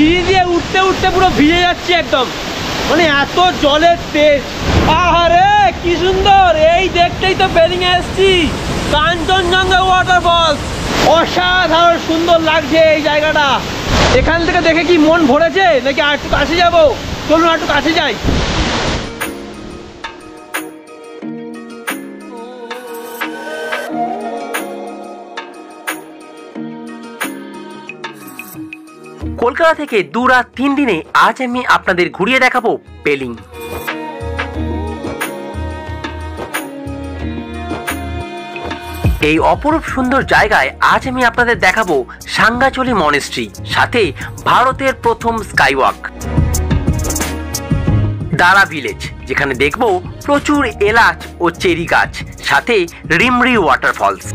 সিঁড়ি দিয়ে উঠতে উঠতে পুরো ভিজে যাচ্ছে একদম, মানে এত জলের তেজ। আরে কি সুন্দর, এই দেখতেই তো পেলিং এ এসছি, কাঞ্চনজঙ্ঘা ওয়াটারফলস। অসাধারণ সুন্দর লাগছে এই জায়গাটা। এখান থেকে দেখে কি মন ভরেছে নাকি আর একটু কাছে যাবো? চলুন আর একটু কাছে যাই। কলকাতা থেকে 2 রাত 3 দিনে আজ আমি আপনাদের ঘুরিয়ে দেখাবো পেলিং। এই অপরূপ সুন্দর জায়গায় আজ আমি আপনাদের দেখাবো সাঙ্গাচলি মনেস্ট্রি, সাথে ভারতের প্রথম স্কাইওয়াক, দারা ভিলেজ, যেখানে দেখবো প্রচুর এলাচ ও চেরি গাছ, সাথে রিমরি ওয়াটারফলস,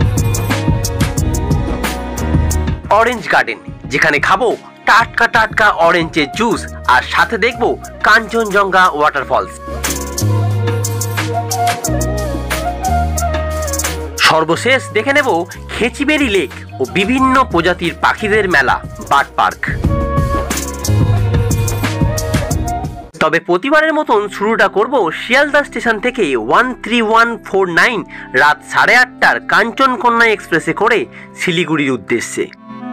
অরেঞ্জ গার্ডেন, যেখানে খাবো টাটকা টাটকা অরেঞ্জের জুস, আর সাথে দেখবো কাঞ্চনজঙ্ঘা ওয়াটারফলস। সর্বশেষ দেখে নেব খেচিবেরি লেক ও বিভিন্ন প্রজাতির পাখিদের মেলা, বার্ড পার্ক। তবে প্রতিবারের মতন শুরুটা করব শিয়ালদা স্টেশন থেকে 13149 রাত 8:30টার কাঞ্চনকন্যা এক্সপ্রেসে করে শিলিগুড়ির উদ্দেশ্যে।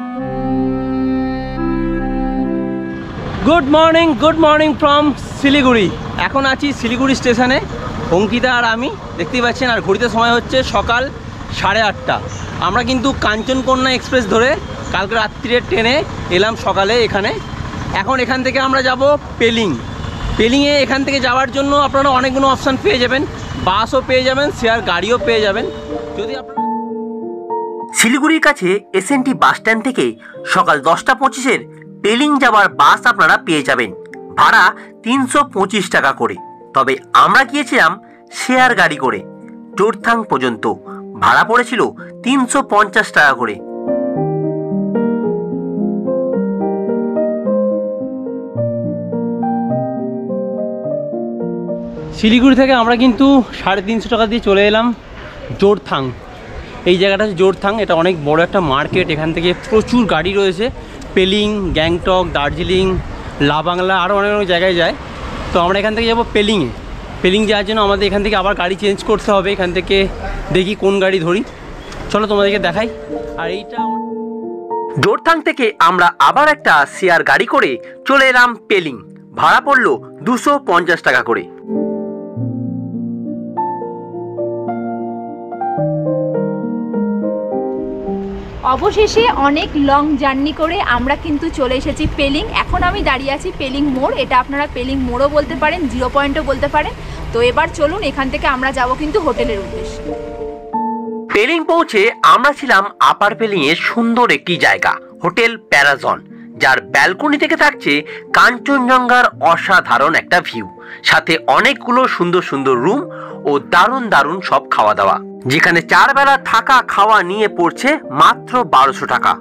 Good morning from Siliguri. এখন আছি শিলিগুড়ি স্টেশনে, অঙ্কিতা আর আমি, দেখতেই পাচ্ছেন। আর ঘড়িতে সময় হচ্ছে সকাল 8:30। আমরা কিন্তু কাঞ্চনকন্যা এক্সপ্রেস ধরে কালকে রাত্রিরে ট্রেনে এলাম সকালে এখানে। এখন এখান থেকে আমরা যাব পেলিংয়ে। এখান থেকে যাওয়ার জন্য আপনারা অনেকগুলো অপশান পেয়ে যাবেন, বাসও পেয়ে যাবেন, শেয়ার গাড়িও পেয়ে যাবেন। যদি আপনারা শিলিগুড়ির কাছে এসএনটি বাস স্ট্যান্ড থেকে সকাল 10:25-এর পেলিং যাওয়ার বাস আপনারা পেয়ে যাবেন, ভাড়া 325 টাকা করে। তবে আমরা গিয়েছিলাম শেয়ার গাড়ি করে, জোরথাং পর্যন্ত ভাড়া পড়েছিল 350 টাকা করে। শিলিগুড়ি থেকে আমরা কিন্তু 350 টাকা দিয়ে চলে এলাম জোরথাং। এই জায়গাটা হচ্ছে জোরথাং, এটা অনেক বড় একটা মার্কেট। এখান থেকে প্রচুর গাড়ি রয়েছে, পেলিং, গ্যাংটক, দার্জিলিং, লাবাংলা, আরও অনেক অনেক জায়গায় যায়। তো আমরা এখান থেকে যাবো পেলিং যাওয়ার জন্য আমাদের এখান থেকে আবার গাড়ি চেঞ্জ করতে হবে। এখান থেকে দেখি কোন গাড়ি ধরি, চলো তোমাদেরকে দেখাই। আর এইটা জোরথাং থেকে আমরা আবার একটা শেয়ার গাড়ি করে চলে এলাম পেলিং, ভাড়া পড়লো 250 টাকা করে। অবশেষে অনেক লং জার্নি করে আমরা কিন্তু চলে এসেছি পেলিং। এখন আমি দাঁড়িয়ে আছি পেলিং মোড়, এটা আপনারা পেলিং মোড়ও বলতে পারেন, 0 পয়েন্টও বলতে পারেন। তো এবার চলুন, এখান থেকে আমরা যাব কিন্তু হোটেলের উদ্দেশ্যে। পেলিং পৌঁছে আমরা ছিলাম আপার পেলিং এর সুন্দর একটি জায়গা, হোটেল প্যারাজন, যার ব্যালকনি থেকে থাকছে কাঞ্চনজঙ্ঘার অসাধারণ একটা ভিউ, সাথে অনেকগুলো সুন্দর সুন্দর রুম ও দারুণ দারুণ সব খাওয়া দাওয়া, যেখানে 4 বেলা থাকা খাওয়া নিয়ে পড়ছে মাত্র 1200 টাকা।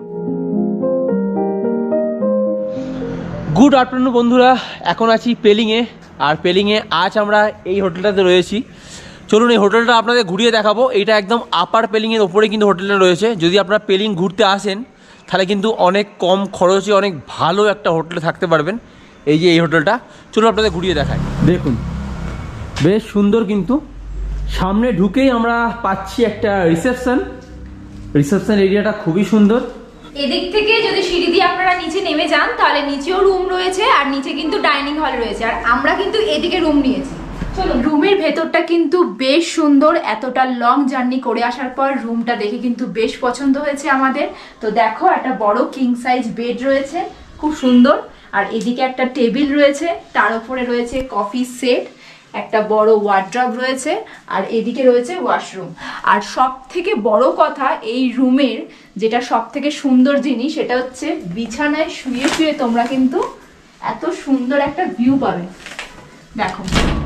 গুড আফটারনুন বন্ধুরা, এখন আছি পেলিংয়ে। আর পেলিংয়ে আজ আমরা এই হোটেলটাতে রয়েছি। চলুন এই হোটেলটা আপনাদের ঘুরিয়ে দেখাবো। এইটা একদম আপার পেলিংয়ের ওপরে কিন্তু হোটেলটা রয়েছে। যদি আপনারা পেলিং ঘুরতে আসেন তাহলে কিন্তু অনেক কম খরচে অনেক ভালো একটা হোটেলে থাকতে পারবেন। এই যে এই হোটেলটা, চলুন আপনাদের ঘুরিয়ে দেখাই। দেখুন বেশ সুন্দর, কিন্তু সামনে ঢুকেই আমরা পাচ্ছি একটা রিসেপশন এরিয়াটা খুবই সুন্দর। এদিক থেকে যদি সিঁড়ি দিয়ে আপনারা নিচে নেমে যান তাহলে নিচেও রুম রয়েছে, আর নিচে কিন্তু ডাইনিং হল রয়েছে। আর আমরা কিন্তু এদিকে রুম নিয়েছি। চলো, রুমের ভেতরটা কিন্তু বেশ সুন্দর। এতটা লং জার্নি করে আসার পর রুমটা দেখে কিন্তু বেশ পছন্দ হয়েছে আমাদের। তো দেখো, একটা বড় কিং সাইজ বেড রয়েছে, খুব সুন্দর। আর এদিকে একটা টেবিল রয়েছে, তার উপরে রয়েছে কফি সেট, একটা বড় ওয়ার্ড্রব রয়েছে, আর এদিকে রয়েছে ওয়াশরুম। আর সব থেকে বড় কথা, এই রুমের যেটা সব থেকে সুন্দর জিনিস সেটা হচ্ছে বিছানায় শুয়ে শুয়ে তোমরা কিন্তু এত সুন্দর একটা ভিউ পাবে। দেখো,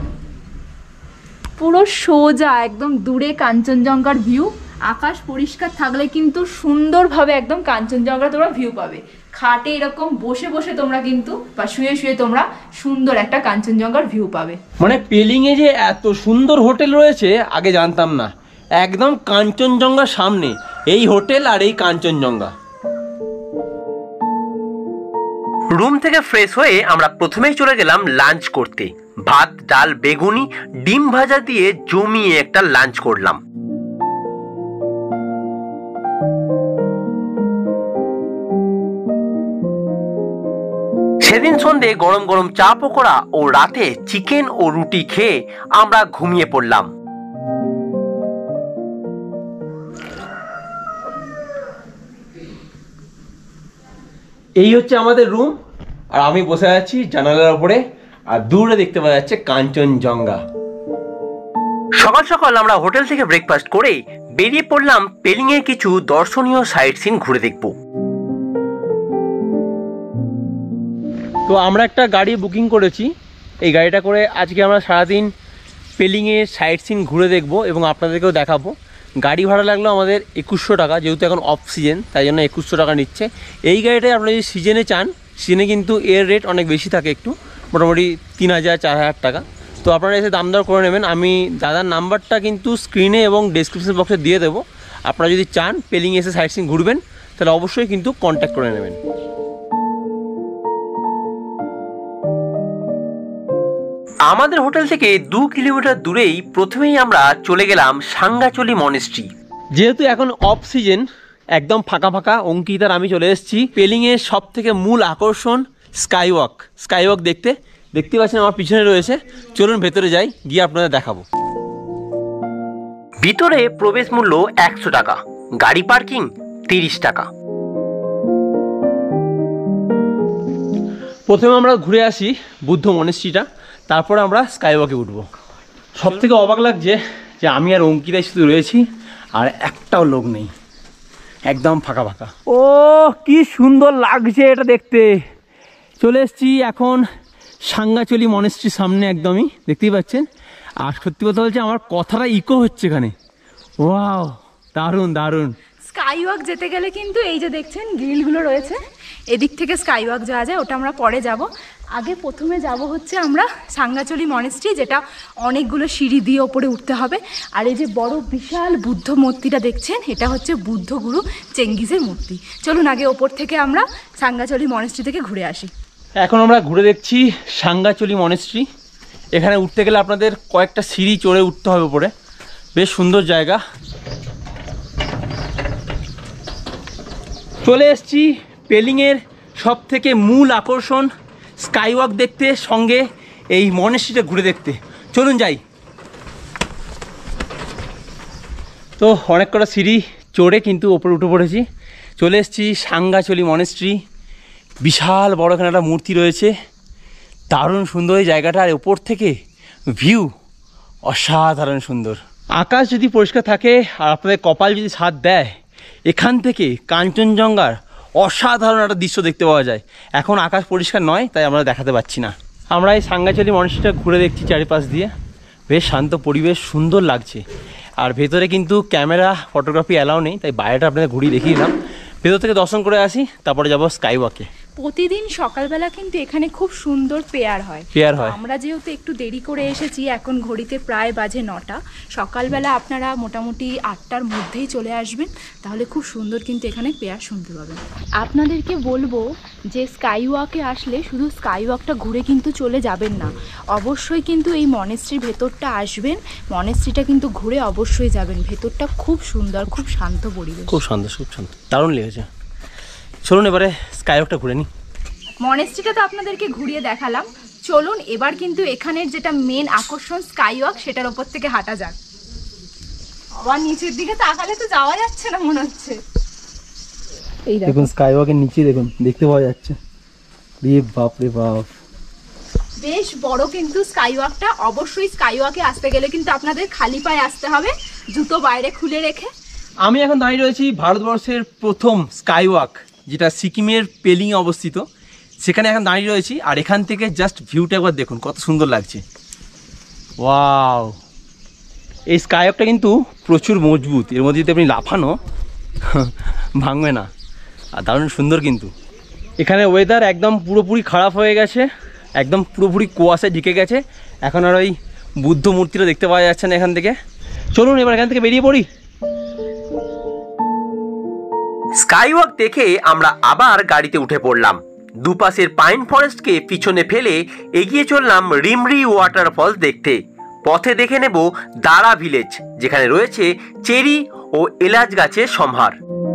পুরো সোজা একদম দূরে কাঞ্চনজঙ্ঘার ভিউ। আকাশ পরিষ্কার থাকলে কিন্তু সুন্দরভাবে একদম কাঞ্চনজঙ্ঘা তোমরা ভিউ পাবে। খাটে এরকম বসে বসে তোমরা কিন্তু বা শুয়ে শুয়ে তোমরা সুন্দর একটা কাঞ্চনজঙ্ঘার ভিউ পাবে। মানে পেলিংয়ে যে এত সুন্দর হোটেল রয়েছে আগে জানতাম না। একদম কাঞ্চনজঙ্ঘার সামনে এই হোটেল আর এই কাঞ্চনজঙ্ঘা। রুম থেকে ফ্রেশ হয়ে আমরা প্রথমেই চলে গেলাম লাঞ্চ করতে। ভাত, ডাল, বেগুনি, ডিম ভাজা দিয়ে জমিয়ে একটা লাঞ্চ করলাম। সেদিন সন্ধে গরম গরম চা পকোড়া ও রাতে চিকেন ও রুটি খেয়ে আমরা ঘুমিয়ে পড়লাম। এই হচ্ছে আমাদের রুম, আর আমি বসে আছি জানালার উপরে, আর দূরে দেখতে পাওয়া যাচ্ছে কাঞ্চনজঙ্ঘা। সকাল সকাল আমরা হোটেল থেকে ব্রেকফাস্ট করে বেরিয়ে পড়লাম পেলিং এর কিছু দর্শনীয় সাইট সিন ঘুরে দেখব। তো আমরা একটা গাড়ি বুকিং করেছি, এই গাড়িটা করে আজকে আমরা সারাদিন পেলিংয়ের সাইট সিন ঘুরে দেখব এবং আপনাদেরকেও দেখাবো। গাড়ি ভাড়া লাগলো আমাদের 2100 টাকা, যেহেতু এখন অফ সিজন তাই জন্য 2100 টাকা নিচ্ছে। এই গাড়িটায় আপনারা যদি সিজনে চান, সিজনে কিন্তু এর রেট অনেক বেশি থাকে, একটু মোটামুটি 3000-4000 টাকা। তো আপনারা এসে দাম দর করে নেবেন। আমি দাদার নাম্বারটা কিন্তু স্ক্রিনে এবং ডেসক্রিপশন বক্সে দিয়ে দেবো। আপনারা যদি চান পেলিং এসে সাইট সিন ঘুরবেন তাহলে অবশ্যই কিন্তু কন্ট্যাক্ট করে নেবেন। আমাদের হোটেল থেকে 2 কিলোমিটার দূরেই প্রথমেই আমরা চলে গেলাম সাঙ্গাচলি মনেস্ট্রি। যেহেতু এখন অফ সিজন, একদম ফাঁকা ফাঁকা, অঙ্কিতার আমি চলে এসেছি পেলিংয়ের সব থেকে মূল আকর্ষণ স্কাইওয়াক দেখতে পাচ্ছেন আমার পিছনে রয়েছে। চলুন ভেতরে যাই, গিয়ে আপনাদের দেখাবো। ভিতরে প্রবেশ মূল্য 100 টাকা, গাড়ি পার্কিং 30 টাকা। প্রথমে আমরা ঘুরে আসি বুদ্ধ মনেস্ট্রিটা, তারপরে আমরা স্কাইওয়াকে উঠবো। সব থেকে অবাক লাগছে যে আমি আর অঙ্কিতাই শুধু রয়েছি, আর একটাও লোক নেই, একদম ফাঁকা ফাঁকা। ও কি সুন্দর লাগছে এটা দেখতে। চলে এসেছি এখন সাঙ্গাচলি মনেস্ট্রির সামনে, একদমই দেখতেই পাচ্ছেন। আর সত্যি কথা বলছে, আমার কথাটা ইকো হচ্ছে এখানে। ওয়াও, দারুণ দারুণ। স্কাইওয়াক যেতে গেলে কিন্তু এই যে দেখছেন গ্রিলগুলো রয়েছে, এদিক থেকে স্কাইওয়াক যাওয়া যায়, ওটা আমরা পরে যাব। আগে প্রথমে যাব হচ্ছে আমরা সাঙ্গাচলি মনেস্ট্রি, যেটা অনেকগুলো সিঁড়ি দিয়ে ওপরে উঠতে হবে। আর এই যে বড় বিশাল বুদ্ধ মূর্তিটা দেখছেন, এটা হচ্ছে বুদ্ধ গুরু চেঙ্গিজের মূর্তি। চলুন আগে ওপর থেকে আমরা সাঙ্গাচলি মনেস্ট্রি থেকে ঘুরে আসি। এখন আমরা ঘুরে দেখছি সাঙ্গাচলি মনেস্ট্রি। এখানে উঠতে গেলে আপনাদের কয়েকটা সিঁড়ি চড়ে উঠতে হবে উপরে, বেশ সুন্দর জায়গা। চলে এসেছি পেলিংয়ের সব থেকে মূল আকর্ষণ স্কাইওয়াক দেখতে, সঙ্গে এই মনেস্ট্রিটা ঘুরে দেখতে। চলুন যাই। তো অনেক কটা সিঁড়ি চড়ে কিন্তু ওপরে উঠে পড়েছি। চলে এসেছি সাঙ্গাচলি মনেস্ট্রি। বিশাল বড় এখানে একটা মূর্তি রয়েছে, দারুণ সুন্দর এই জায়গাটা। আর ওপর থেকে ভিউ অসাধারণ সুন্দর। আকাশ যদি পরিষ্কার থাকে আর আপনাদের কপাল যদি সাথ দেয়, এখান থেকে কাঞ্চনজঙ্ঘার অসাধারণ একটা দৃশ্য দেখতে পাওয়া যায়। এখন আকাশ পরিষ্কার নয় তাই আমরা দেখাতে পাচ্ছি না। আমরা এই সাঙ্গাচলি মনেস্ট্রিটা ঘুরে দেখছি চারিপাশ দিয়ে, বেশ শান্ত পরিবেশ, সুন্দর লাগছে। আর ভেতরে কিন্তু ক্যামেরা ফটোগ্রাফি অ্যালাউ নেই, তাই বাইরেটা আপনাদের ঘুরিয়ে দেখিয়ে দিলাম। ভেতর থেকে দর্শন করে আসি, তারপরে যাবো স্কাইওয়াকে। প্রতিদিন সকালবেলা কিন্তু এখানে খুব সুন্দর পেয়ার হয়। আমরা যেহেতু একটু দেরি করে এসেছি, এখন ঘড়িতে প্রায় বাজে 9টা। সকালবেলা আপনারা মোটামুটি 8টার মধ্যেই চলে আসবেন, তাহলে খুব সুন্দর কিন্তু এখানে পেয়ার শুনতে পাবেন। আপনাদেরকে বলবো যে স্কাইওয়াকে আসলে শুধু স্কাইওয়াকটা ঘুরে কিন্তু চলে যাবেন না, অবশ্যই কিন্তু এই মনেস্ট্রির ভেতরটা আসবেন, মনেস্ট্রিটা কিন্তু ঘুরে অবশ্যই যাবেন। ভেতরটা খুব সুন্দর, খুব শান্ত পরিবেশ, খুব শান্ত, দারুণ লেগেছে। চলুন এবারে স্কাইওয়াকটা ঘুরে নিই। মনেস্ট্রিটা তো আপনাদেরকে ঘুরিয়ে দেখালাম, চলুন এবার কিন্তু এখানের যেটা মেন আকর্ষণ স্কাইওয়াক, সেটার ওপর থেকে হাঁটা যাক। আবার নিচের দিকে তাকালে তো যাওয়া যাচ্ছে না মনে হচ্ছে। এই দেখুন স্কাইওয়াকের নিচে দেখুন, দেখতে পাওয়া যাচ্ছে। বাপ রে বাপ, বেশ বড় কিন্তু স্কাইওয়াকটা। অবশ্যই স্কাইওয়াকে আসতে গেলে কিন্তু আপনাদের খালি পায়ে আসতে হবে, জুতো বাইরে খুলে রেখে। আমি এখন দাঁড়িয়ে রয়েছি ভারতবর্ষের প্রথম স্কাইওয়াক, যেটা সিকিমের পেলিংয়ে অবস্থিত, সেখানে এখন দাঁড়িয়ে রয়েছি। আর এখান থেকে জাস্ট ভিউটা একবার দেখুন, কত সুন্দর লাগছে। ওয়াও, এই স্কাইওয়াকটা কিন্তু প্রচুর মজবুত, এর মধ্যে যদি আপনি লাফানো ভাঙবে না, আর দারুণ সুন্দর। কিন্তু এখানে ওয়েদার একদম পুরোপুরি খারাপ হয়ে গেছে, একদম পুরোপুরি কুয়াশায় ঢেকে গেছে। এখন আর ওই বুদ্ধ মূর্তিটা দেখতে পাওয়া যাচ্ছে না এখান থেকে। চলুন এবার এখান থেকে বেরিয়ে পড়ি। স্কাইওয়াক দেখে আমরা আবার গাড়িতে উঠে পড়লাম। দুপাশের পাইন ফরেস্টকে পিছনে ফেলে এগিয়ে চললাম রিমরি ওয়াটারফলস দেখতে। পথে দেখে নেব দারা ভিলেজ, যেখানে রয়েছে চেরি ও এলাচ গাছের সম্ভার।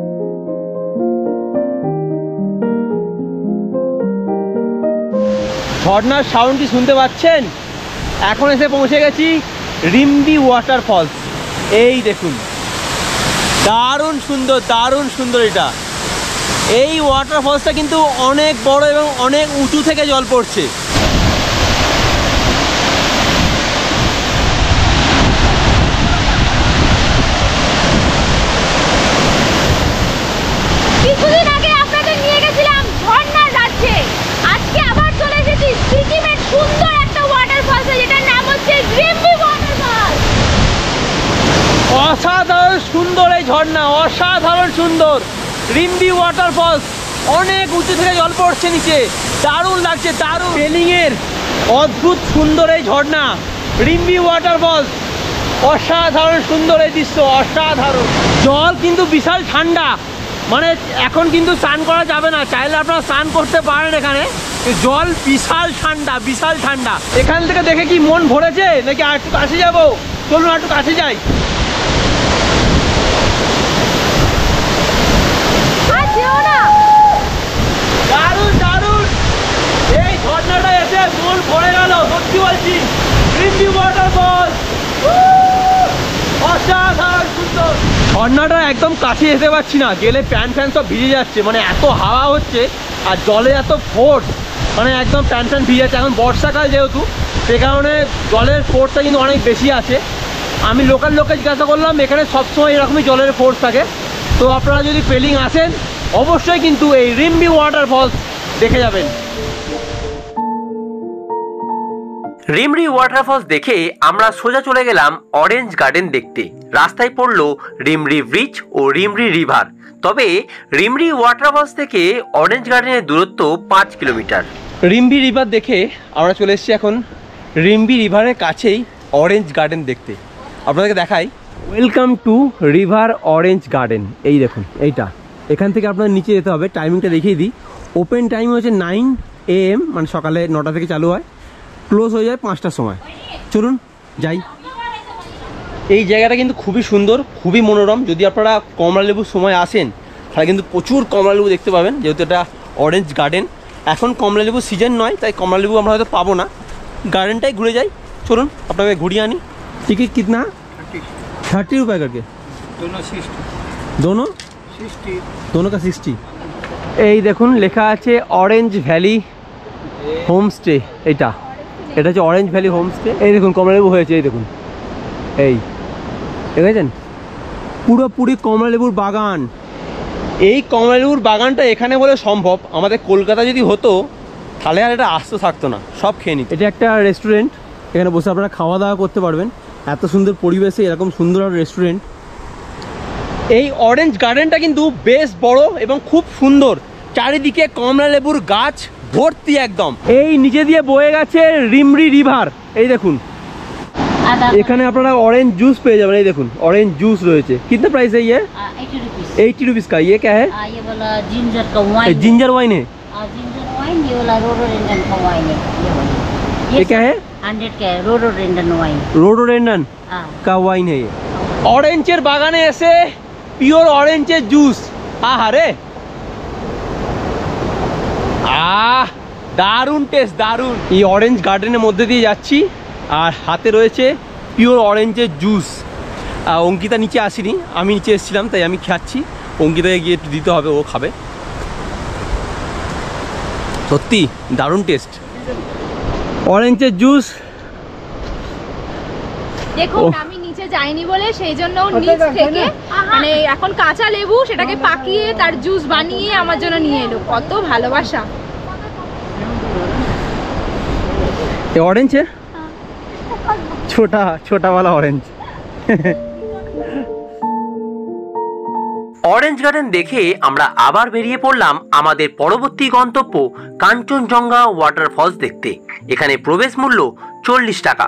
ঝর্ণার সাউন্ডটি শুনতে পাচ্ছেন? এখন এসে পৌঁছে গেছি রিমরি ওয়াটারফলস। এই দেখুন, দারুণ সুন্দর এটা। এই ওয়াটারফলসটা কিন্তু অনেক বড় এবং অনেক উঁচু থেকে জল পড়ছে। কিছুদিন আগে আপনাদের নিয়ে গেছিলাম ঝর্ণার রাজ্যে। আজকে আবার চলে এসেছি সিকিমের সুন্দর একটা ওয়াটারফলসে, যেটার নাম হচ্ছে রিমরি ওয়াটারফলস। অসাধারণ সুন্দর এই ঝর্ণা, অসাধারণ সুন্দর রিমরি ওয়াটারফলস। অনেক উঁচু থেকে জল পড়ছে নিচে, দারুণ লাগছে, দারুণ। পেলিং এর অদ্ভুত সুন্দর এই ঝর্ণা রিমরি ওয়াটারফলস, অসাধারণ সুন্দর এই দৃশ্য, অসাধারণ। জল কিন্তু বিশাল ঠান্ডা, মানে এখন কিন্তু স্নান করা যাবে না, চাইলে আপনারা স্নান করতে পারেন এখানে। জল বিশাল ঠান্ডা। এখান থেকে দেখে কি মন ভরেছে নাকি আর একটু কাছে যাবো? চলুন আর একটু কাছে যাই। দারুণ এই ঝর্ণাটা এসে মন ভরে গেল, সত্যি বলছি। রিমরি ওয়াটারফলস অসাধারণ সুন্দর। ঝর্ণাটা একদম কাছে যেতে পারছি না, গেলে প্যান্ট সব ভিজে যাচ্ছে, মানে এত হাওয়া হচ্ছে আর জলে এত ফোর্স, মানে একদম প্যান্ট ভিজে যাচ্ছে। এখন বর্ষাকাল যেহেতু, সে কারণে জলের ফোর্সটা কিন্তু অনেক বেশি আছে। আমি লোকাল লোককে জিজ্ঞাসা করলাম, এখানে সবসময় এরকমই জলের ফোর্স থাকে। তো আপনারা যদি পেলিং আসেন অবশ্যই কিন্তু এই রিমরি ওয়াটারফলস দেখে যাবেন। রিমরি ওয়াটারফলস দেখে আমরা সোজা চলে গেলাম অরেঞ্জ গার্ডেন দেখতে। রাস্তায় পড়লো রিমরি ব্রিজ ও রিমরি রিভার। তবে রিমরি ওয়াটারফলস থেকে অরেঞ্জ গার্ডেনের দূরত্ব 5 কিলোমিটার। রিমরি রিভার দেখে আমরা চলে এসেছি এখন রিমরি রিভারের কাছেই অরেঞ্জ গার্ডেন দেখতে। আপনাদেরকে দেখাই, welcome to river orange garden. এই দেখুন এইটা, এখান থেকে আপনার নিচে যেতে হবে। টাইমিংটা দেখিয়ে দিই, ওপেন টাইম হচ্ছে 9 AM, মানে সকালে 9টা থেকে চালু হয়, ক্লোজ হয়ে যায় 5টার সময়। চলুন যাই। এই জায়গাটা কিন্তু খুবই সুন্দর, খুবই মনোরম। যদি আপনারা কমলালেবুর সময় আসেন তাহলে কিন্তু প্রচুর কমলালেবু দেখতে পাবেন, যেহেতু এটা অরেঞ্জ গার্ডেন। এখন কমলালেবুর সিজন নয়, তাই কমলালেবু আমরা হয়তো পাবো না। গার্ডেনটাই ঘুরে যাই, চলুন আপনাকে ঘুরিয়ে আনি। टिकट कितना? 30 रुपये करके दोनों का 60। এই দেখুন লেখা আছে অরেঞ্জ ভ্যালি হোমস্টে। এটা হচ্ছে অরেঞ্জ ভ্যালি হোমস্টে। এই দেখুন কমলালেবু হয়েছে, এই দেখুন, এই দেখেছেন পুরোপুরি কমলালেবুর বাগান। এই কমলালেবুর বাগানটা এখানে বলে সম্ভব, আমাদের কলকাতা যদি হতো তাহলে আর এটা আসতে থাকতো না, সব খেয়ে নিত। এটা একটা রেস্টুরেন্ট, এখানে বসে আপনারা খাওয়া দাওয়া করতে পারবেন। এত সুন্দর পরিবেশে এরকম সুন্দর রেস্টুরেন্ট। এই অরেঞ্জ গার্ডেনটা কিন্তু বেশ বড় এবং খুব সুন্দর, চারিদিকে কমলালেবুর গাছ ভর্তি একদম। এই নিচে দিয়ে বয়ে গেছে রিমরি রিভার। এই দেখুন এখানে আপনারা অরেঞ্জ জুস পেয়ে যাবেন। এই দেখুন অরেঞ্জ জুস রয়েছে। कितना प्राइस है ये? 80 रुपीज का। ये क्या है? ये वाला जिंजर का वाइन। जिंजर वाइन है? Ginger wine. ये वाला रोडोडेंड्रन का वाइन है। ये क्या है? 100 का है रोडोडेंड्रन वाइन। रोडोडेंड्रन का वाइन है ये। অরেঞ্জের বাগানে এসে পিওর অরেঞ্জের জুস, আহারে দারুণ টেস্ট, দারুণ। এই অরেঞ্জ গার্ডেনের মধ্যে দিয়ে যাচ্ছি আর হাতে রয়েছে পিওর অরেঞ্জের জুস। অঙ্কিতা নিচে আসেনি, আমি নিচে এসেছিলাম তাই আমি খাচ্ছি। অঙ্কিতাকে গিয়ে একটু দিতে হবে, ও খাবে। সত্যি দারুণ টেস্ট অরেঞ্জের জুস। দেখুন আমি নিচে যাইনি বলে সেই জন্য নিচ থেকে মানে এখন কাঁচা লেবু সেটাকে পাকিয়ে তার জুস বানিয়ে আমার জন্য নিয়ে এলো। কত ভালোবাসা। ये ऑरेंज है? छोटा वाला ऑरेंज। অরেঞ্জ গার্ডেন দেখে আমরা আবার বেরিয়ে পড়লাম আমাদের পরবর্তী গন্তব্য কাঞ্চনজঙ্ঘা ওয়াটারফলস দেখতে। এখানে প্রবেশ মূল্য 40 টাকা।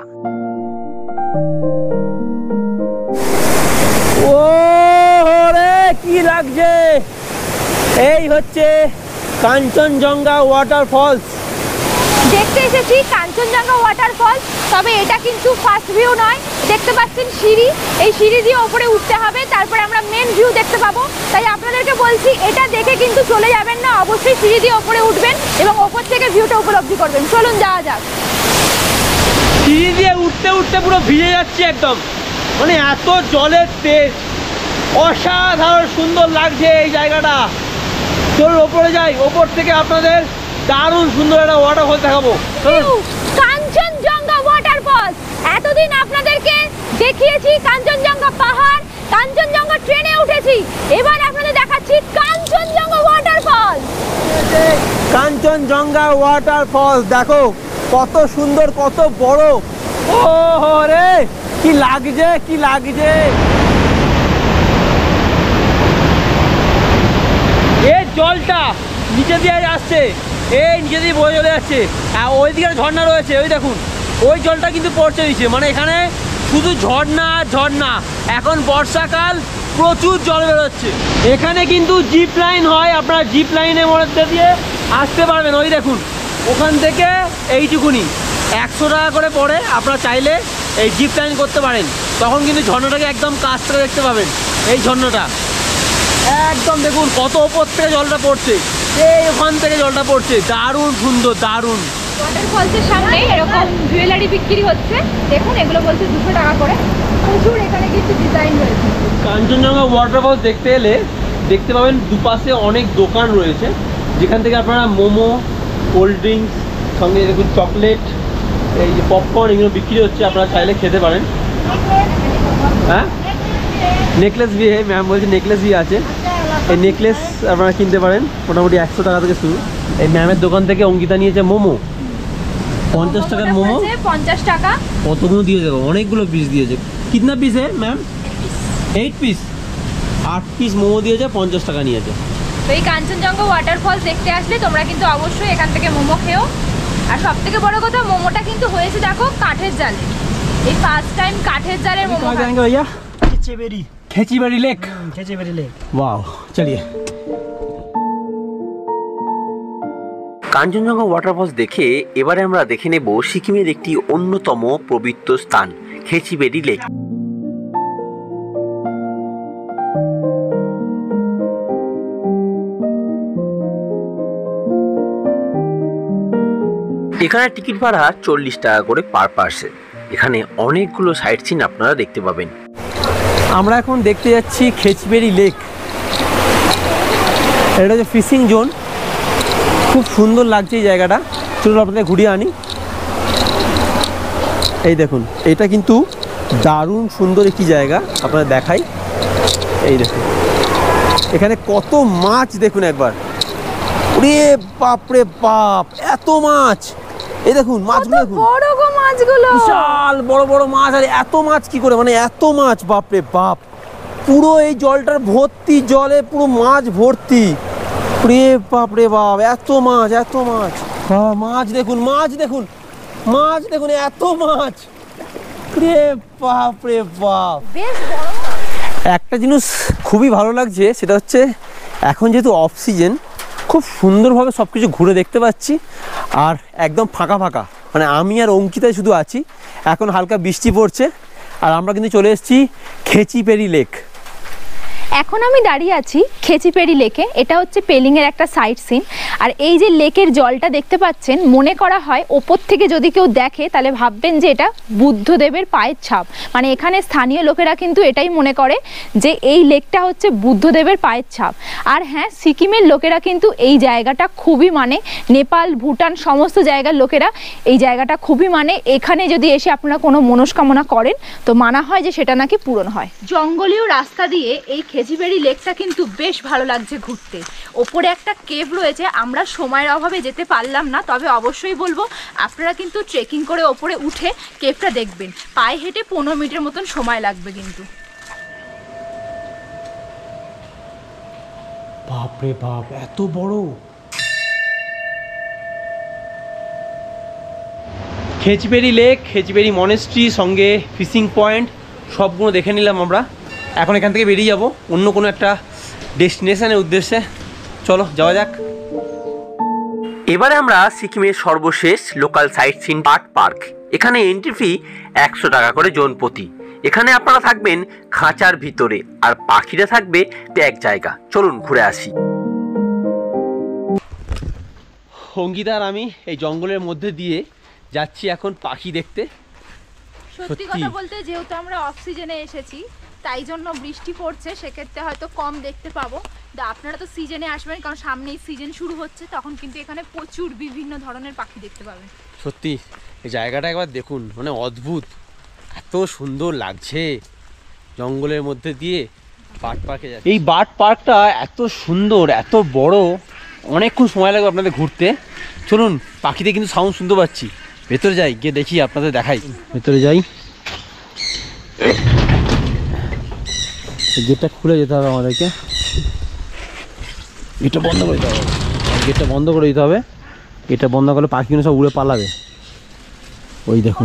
ও রে কি লাগছে! এই হচ্ছে কাঞ্চনজঙ্ঘা ওয়াটারফলস দেখতে এসেছি কাঞ্চনজঙ্ঘা ওয়াটারফল। তবে এটা কিন্তু ফার্স্ট ভিউ নয়, দেখতে পাচ্ছেন সিঁড়ি, এই সিঁড়ি দিয়ে ওপরে উঠতে হবে, তারপরে আমরা মেন ভিউ দেখতে পাবো। তাই আপনাদেরকে বলছি এটা দেখে কিন্তু চলে যাবেন না, অবশ্যই সিঁড়ি দিয়ে ওপরে উঠবেন এবং ওপর থেকে ভিউটা উপলব্ধি করবেন। চলুন যাওয়া যাক। সিঁড়ি দিয়ে উঠতে উঠতে পুরো ভিজে যাচ্ছে একদম, মানে এত জলের তেজ, অসাধারণ সুন্দর লাগছে এই জায়গাটা। চলুন ওপরে যাই, ওপর থেকে আপনাদের দারুণ সুন্দর একটা ওয়াটারফল দেখাবো। কাঞ্চনজঙ্ঘা ওয়াটারফল। এতদিন আপনাদেরকে দেখিয়েছি কাঞ্চনজঙ্ঘা পাহাড়, কাঞ্চনজঙ্ঘা ট্রেনে উঠেছি, এবার আপনাদের দেখাচ্ছি কাঞ্চনজঙ্ঘা ওয়াটারফল। কাঞ্চনজঙ্ঘা ওয়াটারফল দেখো কত সুন্দর, কত বড়। ও রে কি লাগছে, কি লাগছে। এই জলটা নিচে দিয়ে আসছে, এই নিচে দিয়ে বয়ে চলে যাচ্ছে, আর ওইদিকে ঝর্ণা রয়েছে, ওই দেখুন ওই জলটা কিন্তু পড়ছে নিচে, মানে এখানে শুধু ঝর্ণা আর ঝর্ণা। এখন বর্ষাকাল, প্রচুর জল বেরোচ্ছে। এখানে কিন্তু জিপ লাইন হয়, আপনারা জিপ লাইনের মধ্যে দিয়ে আসতে পারবেন। ওই দেখুন ওখান থেকে এইটুকুনি 100 টাকা করে পড়ে, আপনারা চাইলে এই জিপ লাইন করতে পারেন। তখন কিন্তু ঝর্ণাটাকে একদম কাছ থেকে দেখতে পাবেন। এই ঝর্ণাটা একদম দেখুন কত ওপর থেকে জলটা পড়ছে, এই ওখান থেকে জলটা পড়ছে, দারুণ সুন্দর, দারুণ। ওয়াটারফলসের সামনে এরকম জুয়েলারি বিক্রি হচ্ছে, দেখুন এগুলো বলছে 200 টাকা করে। প্রচুর এখানে কিন্তু ডিজাইন রয়েছে। কাঞ্চনজঙ্ঘা ওয়াটারফলস দেখতে এলে দেখতে পাবেন দুপাশে অনেক দোকান রয়েছে, যেখান থেকে আপনারা মোমো, কোল্ড ড্রিঙ্কস, সঙ্গে দেখুন চকলেট, এই যে পপকর্ন, এগুলো বিক্রি হচ্ছে, আপনারা চাইলে খেতে পারেন। হ্যাঁ, নেকলেস भी है, ম্যাম বলছে নেকলেস भी আছে। এই নেকলেস আপনারা কিনতে পারেন, মোটামুটি 100 টাকা থেকে শুরু। এই ম্যামের দোকান থেকে অঙ্কিতা নিয়েছে মোমো, 50 টাকার মোমো, 50 টাকা। কতগুলো দিয়েছে, অনেকগুলো পিস দিয়েছে। কিতনা পিস है ম্যাম? 8 পিস, 8 পিস মোমো দিয়েছে, 50 টাকা নিয়েছে। তো এই কাঞ্চনজঙ্ঘা ওয়াটারফলস দেখতে আসলে তোমরা কিন্তু অবশ্যই এখান থেকে মোমো খেও। আর সব থেকে বড় কথা, মোমোটা কিন্তু হয়েছে দেখো কাঠের জালে, এই ফার্স্ট টাইম কাঠের জালের মোমো। कहाँ जाएंगे भैया? खेचीबेरी लेक। खेचीबेरी लेक। वाह, चलिए। কাঞ্চনজঙ্ঘা ওয়াটারফলস দেখে এবারে আমরা দেখে নেব সিকিমের একটি অন্যতম পবিত্র স্থান খেচিবেরি লেক। এখানে টিকিট ভাড়া 40 টাকা করে পার পার্সন। এখানে অনেকগুলো সাইট সিন আপনারা দেখতে পাবেন। আমরা এখন দেখতে যাচ্ছি খেচবেরি লেক। এটা হচ্ছে ফিশিং জোন, খুব সুন্দর লাগছে এই জায়গাটা। চলুন আপনাদের ঘুরিয়ে আনি। এই দেখুন, এটা কিন্তু দারুণ সুন্দর একটি জায়গা, আপনারা দেখাই। এই দেখুন এখানে কত মাছ দেখুন একবার, ওরে বাপরে বাপ, এত মাছ। এই দেখুন মাছগুলো দেখুন, বড় গো মাছগুলো, বিশাল বড় বড় মাছ। আর এত মাছ কি করে, মানে এত মাছ, বাপরে বাপ। পুরো এই জলটার ভর্তি, জলে পুরো মাছ ভর্তি, রে বাপরে বাপ, এত মাছ, এত মাছ। মাছ দেখুন, মাছ দেখুন, মাছ দেখুন, এত মাছ, রে বাপরে বাপ। বেশ বড়। একটা জিনিস খুবই ভালো লাগছে, সেটা হচ্ছে এখন যেহেতু অফ সিজন, খুব সুন্দরভাবে সব কিছু ঘুরে দেখতে পাচ্ছি। আর একদম ফাঁকা ফাঁকা, মানে আমি আর অঙ্কিতাই শুধু আছি। এখন হালকা বৃষ্টি পড়ছে, আর আমরা কিন্তু চলে এসেছি খেচিপেরি লেক। এখন আমি দাঁড়িয়ে আছি খেচিপেরি লেকে। এটা হচ্ছে পেলিংয়ের একটা সাইট সিন। আর এই যে লেকের জলটা দেখতে পাচ্ছেন, মনে করা হয় ওপর থেকে যদি কেউ দেখে তাহলে ভাববেন যে এটা বুদ্ধদেবের পায়ের ছাপ। মানে এখানে স্থানীয় লোকেরা কিন্তু এটাই মনে করে যে এই লেকটা হচ্ছে বুদ্ধদেবের পায়ের ছাপ। আর হ্যাঁ, সিকিমের লোকেরা কিন্তু এই জায়গাটা খুবই মানে, নেপাল, ভুটান সমস্ত জায়গার লোকেরা এই জায়গাটা খুবই মানে। এখানে যদি এসে আপনারা কোনো মনস্কামনা করেন তো মানা হয় যে সেটা নাকি পূরণ হয়। জঙ্গলীয় রাস্তা দিয়ে এই খেচিবেরি লেকটা কিন্তু বেশ ভালো লাগছে ঘুরতে। ওপরে একটা কেভ রয়েছে, আমরা সময়ের অভাবে যেতে পারলাম না, তবে অবশ্যই বলবো আপনারা কিন্তু ট্রেকিং করে ওপরে উঠে কেভটা দেখবেন। পায়ে হেঁটে 15 মিনিটের মতন সময় লাগবে কিন্তু। বাপরে বাপ, এত বড়। খেচবেরি লেক, খেচবেরি মনেস্ট্রি, সঙ্গে ফিশিং পয়েন্ট, সবগুলো দেখে নিলাম আমরা। এখন এখান থেকে বেরিয়ে যাব অন্য কোনো একটা ডেস্টিনেশনের উদ্দেশ্যে। চলো যাওয়া যাক। এবারে আমরা সিকিমের সর্বশেষ local sight seen bird park. এখানে এন্ট্রি ফি 100 টাকা করে জন প্রতি। এখানে আপনারা থাকবেন খাঁচার ভিতরে আর পাখিরা থাকবে এক জায়গা। চলুন ঘুরে আসি। অঙ্কিতা আর আমি এই জঙ্গলের মধ্যে দিয়ে যাচ্ছি এখন পাখি দেখতে। সত্যি কথা বলতে যেহেতু আমরা অফ সিজনে এসেছি তাই জন্য বৃষ্টি পড়ছে, সেক্ষেত্রে হয়তো কম দেখতে পাবো। আপনারা তো সিজনে আসবেন, কারণ সামনেই সিজন শুরু হচ্ছে, তখন কিন্তু এখানে প্রচুর বিভিন্ন ধরনের পাখি দেখতে পাবেন। সত্যি এই জায়গাটা একবার দেখুন, মানে অদ্ভুত, এত সুন্দর লাগছে জঙ্গলের মধ্যে দিয়ে বার্ড পার্কে যাচ্ছে। এই বার্ড পার্কটা এত সুন্দর, এত বড়, অনেকক্ষণ সময় লাগবে আপনাদের ঘুরতে। চলুন, পাখিতে কিন্তু সাউন্ড শুনতে পাচ্ছি, ভেতরে যাই, গিয়ে দেখি, আপনাদের দেখাই। ভেতরে যাই, গেটটা খুলে যেতে হবে আমাদেরকে, গেটটা বন্ধ করে দিতে হবে, গেটটা বন্ধ করে দিতে হবে। এটা বন্ধ করলে পাখিগুলো সব উড়ে পালাবে। ওই দেখুন,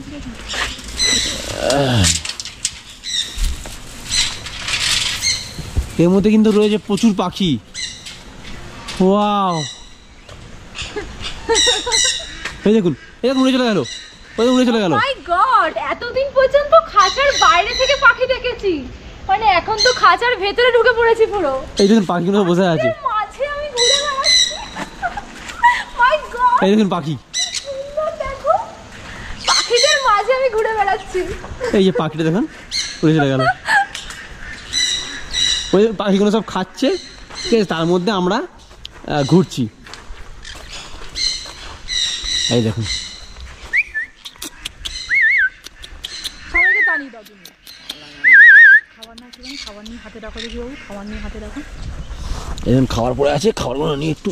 এর মধ্যে কিন্তু রয়েছে প্রচুর পাখি। ওয়াও, এই দেখুন, এই দেখুন উড়ে চলে গেল, ওই উড়ে চলে গেল। মাই গড, এতদিন পর্যন্ত খাঁচার বাইরে থেকে পাখি দেখেছি, মানে এখন তো খাঁচার ভেতরে ঢুকে পড়েছি পুরো। এই দেখুন পাখিগুলো বসে আছে, মাঝে আমি ঘুরে বেড়াচ্ছি। মাই গড, এই দেখুন পাখি, দেখো পাখিদের মাঝে আমি ঘুরে বেড়াচ্ছি। এই যে পাখিটা দেখুন উড়ে চলে গেল। ওই পাখিগুলো সব খাচ্ছে, ঠিক আছে, তার মধ্যে আমরা ঘুরছি। এই দেখুন, সবাইকে টানিয়ে দাও তুমি। খাবার না খেলেন, খাবার নিয়ে হাতে রাখো, দেখি বাবু খাবার নিয়ে হাতে রাখো। এই দেখুন খাবার পড়ে আছে, খাবারগুলো নিয়ে একটু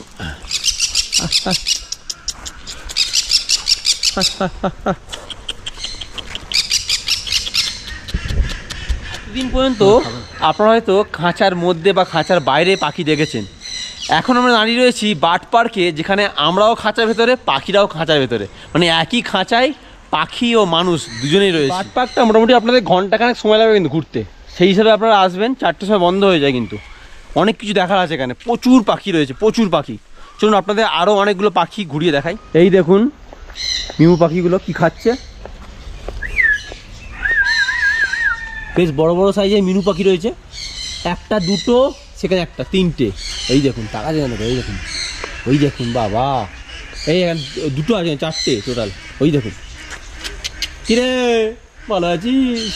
দিন পর্যন্ত আপনারা হয়তো খাঁচার মধ্যে বা খাঁচার বাইরে পাখি দেখেছেন। এখন আমরা দাঁড়িয়ে রয়েছি বার্ড পার্কে, যেখানে আমরাও খাঁচার ভেতরে, পাখিরাও খাঁচার ভেতরে, মানে একই খাঁচায় পাখি ও মানুষ দুজনেই রয়েছে। বার্ড পার্কটা মোটামুটি আপনাদের ঘন্টাখানেক সময় লাগবে কিন্তু ঘুরতে, সেই হিসাবে আপনারা আসবেন, 4টের সময় বন্ধ হয়ে যায়। কিন্তু অনেক কিছু দেখার আছে এখানে, প্রচুর পাখি রয়েছে, প্রচুর পাখি। চলুন আপনাদের আরও অনেকগুলো পাখি ঘুরিয়ে দেখাই। এই দেখুন মিমু পাখিগুলো কি খাচ্ছে, বেশ বড় বড় সাইজের মিনু পাখি রয়েছে, একটা দুটো, সেখানে একটা তিনটে। এই দেখুন টাকা যায় না, এই দেখুন, ওই দেখুন বাবা, এই দুটো আছে, 4টে টোটাল। ওই দেখুন, কিরে ভালো আছিস?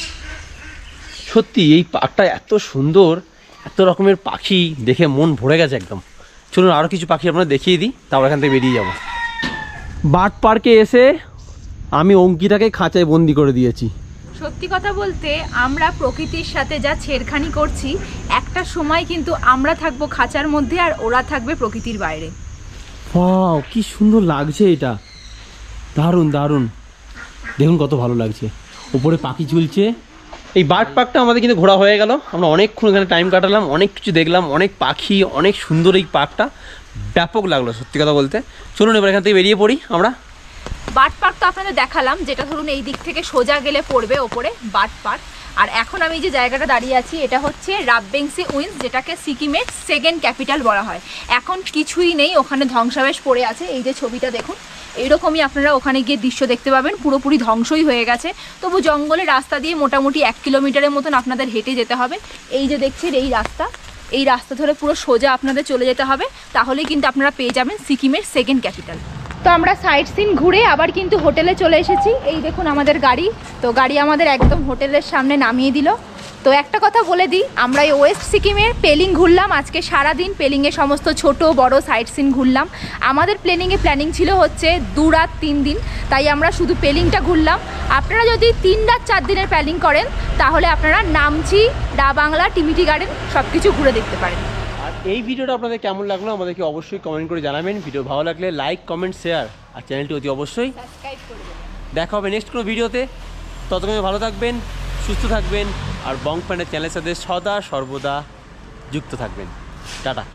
সত্যি এই পার্কটা এত সুন্দর, এত রকমের পাখি দেখে মন ভরে গেছে একদম। চলুন আরও কিছু পাখি আপনারা দেখিয়ে দিই, তারপর এখান থেকে বেরিয়ে যাব। বার্ড পার্কে এসে আমি অঙ্কিতাকে খাঁচায় বন্দি করে দিয়েছি। সত্যি কথা বলতে আমরা প্রকৃতির সাথে যা ছেড়খানি করছি, একটা সময় কিন্তু আমরা থাকবো খাঁচার মধ্যে আর ওরা থাকবে প্রকৃতির বাইরে। ওয়াও, কি সুন্দর লাগছে এটা, দারুণ দারুণ, দেখুন কত ভালো লাগছে, উপরে পাখি ঝুলছে। এই বার্ড পার্কটা আমাদের কিন্তু ঘোরা হয়ে গেল, আমরা অনেকক্ষণ এখানে টাইম কাটালাম, অনেক কিছু দেখলাম, অনেক পাখি, অনেক সুন্দর এই পার্কটা, ব্যাপক লাগলো সত্যি কথা বলতে। চলুন এবার এখান থেকে বেরিয়ে পড়ি আমরা। বার্ড পার্ক তো আপনাদের দেখালাম, যেটা ধরুন এই দিক থেকে সোজা গেলে পড়বে ওপরে বার্ড পার্ক। আর এখন আমি যে জায়গাটা দাঁড়িয়ে আছি এটা হচ্ছে রাববেংসি উইন্স, যেটাকে সিকিমের সেকেন্ড ক্যাপিটাল বলা হয়। এখন কিছুই নেই, ওখানে ধ্বংসাবশেষ পড়ে আছে। এই যে ছবিটা দেখুন, এইরকমই আপনারা ওখানে গিয়ে দৃশ্য দেখতে পাবেন, পুরোপুরি ধ্বংসই হয়ে গেছে। তবু জঙ্গলের রাস্তা দিয়ে মোটামুটি 1 কিলোমিটারের মতন আপনাদের হেঁটে যেতে হবে। এই যে দেখছেন এই রাস্তা ধরে পুরো সোজা আপনাদের চলে যেতে হবে, তাহলেই কিন্তু আপনারা পেয়ে যাবেন সিকিমের সেকেন্ড ক্যাপিটাল। তো আমরা সাইট সিন ঘুরে আবার কিন্তু হোটেলে চলে এসেছি। এই দেখুন আমাদের গাড়ি, তো গাড়ি আমাদের একদম হোটেলের সামনে নামিয়ে দিল। তো একটা কথা বলে দিই, আমরা এই ওয়েস্ট সিকিমের পেলিং ঘুরলাম আজকে সারাদিন, পেলিংয়ে সমস্ত ছোট বড় সাইট সিন ঘুরলাম। আমাদের প্ল্যানিং ছিল হচ্ছে 2 রাত 3 দিন, তাই আমরা শুধু পেলিংটা ঘুরলাম। আপনারা যদি 3 রাত 4 দিনের প্ল্যানিং করেন তাহলে আপনারা নামচি, ডা বাংলা, টিমিটি গার্ডেন সব কিছু ঘুরে দেখতে পারেন। আর এই ভিডিওটা আপনাদের কেমন লাগলো আমাদেরকে অবশ্যই কমেন্ট করে জানাবেন। ভিডিও ভালো লাগলে লাইক, কমেন্ট, শেয়ার, আর চ্যানেলটি অতি অবশ্যই সাবস্ক্রাইব করবেন। দেখা হবে নেক্সট কোনো ভিডিওতে। ততক্ষণে ভালো থাকবেন, সুস্থ থাকবেন, আর বং প্যান্ডের চ্যানেলের সাথে সদা সর্বদা যুক্ত থাকবেন। টাটা।